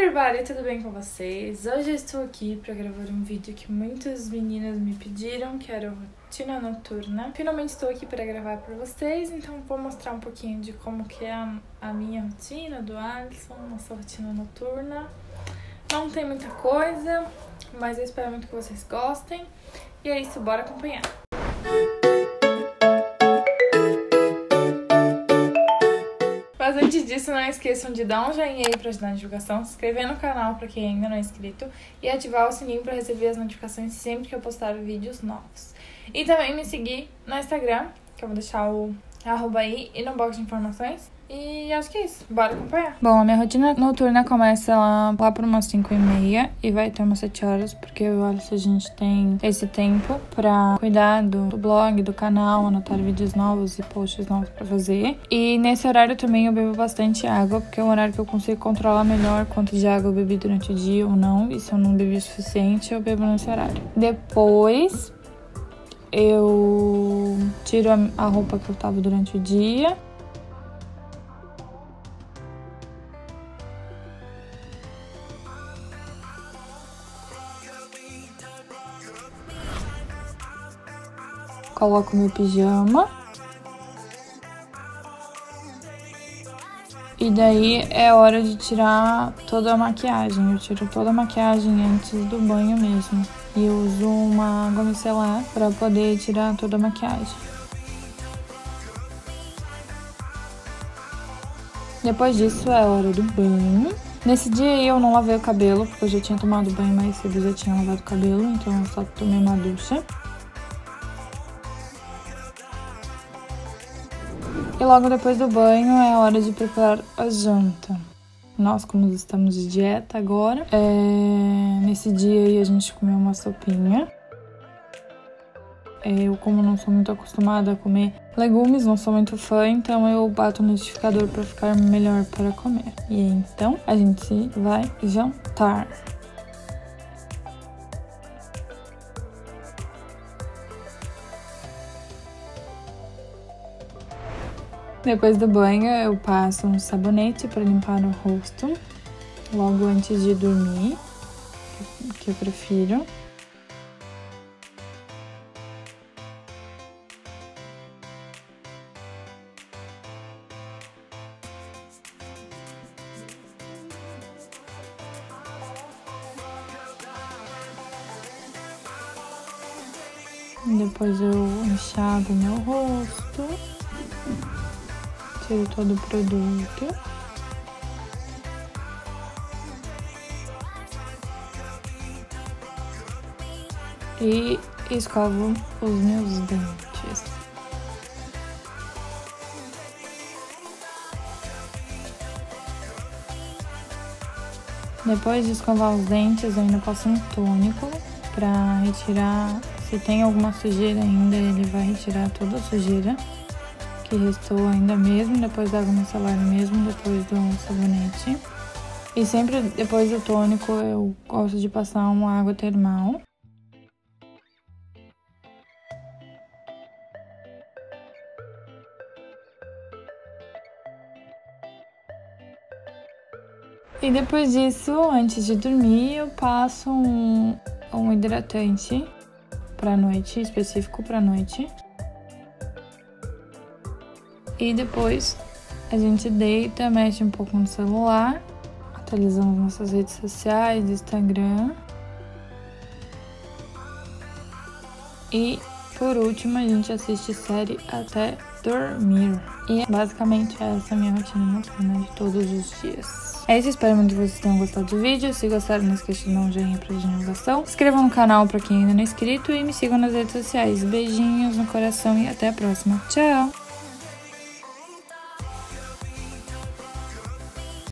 everybody, tudo bem com vocês? Hoje eu estou aqui para gravar um vídeo que muitas meninas me pediram, que era rotina noturna. Finalmente estou aqui para gravar para vocês, então vou mostrar um pouquinho de como que é a minha rotina, do Alisson, nossa rotina noturna. Não tem muita coisa, mas eu espero muito que vocês gostem. E é isso, bora acompanhar! Mas antes disso, não esqueçam de dar um joinha aí para ajudar na divulgação, se inscrever no canal para quem ainda não é inscrito e ativar o sininho para receber as notificações sempre que eu postar vídeos novos. E também me seguir no Instagram, que eu vou deixar o @ aí e no box de informações. E acho que é isso, bora acompanhar. Bom, a minha rotina noturna começa lá por umas 5h30 e vai até umas 7 horas, porque eu acho que a gente tem esse tempo pra cuidar do blog, do canal, anotar vídeos novos e posts novos pra fazer. E nesse horário também eu bebo bastante água, porque é um horário que eu consigo controlar melhor quanto de água eu bebi durante o dia ou não. E se eu não bebi o suficiente, eu bebo nesse horário. Depois eu tiro a roupa que eu tava durante o dia. Coloco meu pijama. E daí é hora de tirar toda a maquiagem. Eu tiro toda a maquiagem antes do banho mesmo. E eu uso uma água micelar para poder tirar toda a maquiagem. Depois disso é hora do banho. Nesse dia eu não lavei o cabelo, porque eu já tinha tomado banho mais cedo, já tinha lavado o cabelo, então eu só tomei uma ducha. E logo depois do banho é hora de preparar a janta. Nós, como estamos de dieta agora, nesse dia aí a gente comeu uma sopinha. Eu, como não sou muito acostumada a comer legumes, não sou muito fã, então eu bato no liquidificador para ficar melhor para comer. E então a gente vai jantar. Depois do banho, eu passo um sabonete para limpar o rosto, logo antes de dormir, que eu prefiro. Depois eu enxago meu rosto. Tiro todo o produto. E escovo os meus dentes. Depois de escovar os dentes, eu ainda passo um tônico pra retirar. Se tem alguma sujeira ainda, ele vai retirar toda a sujeira que restou ainda mesmo depois da água micelar, mesmo depois do sabonete. E sempre depois do tônico eu gosto de passar uma água termal. E depois disso, antes de dormir, eu passo um hidratante pra noite, específico pra noite. E depois a gente deita, mexe um pouco no celular, atualizamos nossas redes sociais, Instagram. E por último a gente assiste série até dormir. E basicamente essa é a minha rotina noturna de todos os dias. É isso, espero muito que vocês tenham gostado do vídeo. Se gostaram, não esqueçam de dar um joinha pra divulgação. Se inscrevam no canal pra quem ainda não é inscrito e me sigam nas redes sociais. Beijinhos no coração e até a próxima. Tchau!